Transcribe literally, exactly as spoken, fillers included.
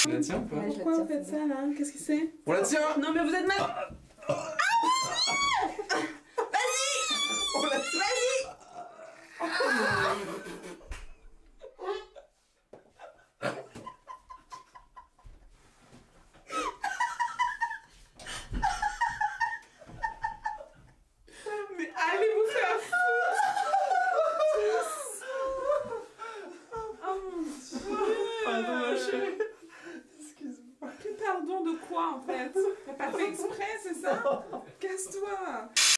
Tu la tiens ou pas? Ouais, je la Pourquoi tiens, vous faites c'est ça là? Qu'est-ce que c'est? On la tient. Non mais vous êtes mal. On la tient. Mais allez vous faire foutre. Oh mon dieu. Pardon ma chérie. Excuse-moi. Pardon de quoi en fait? T'as pas fait exprès, c'est ça? Casse-toi.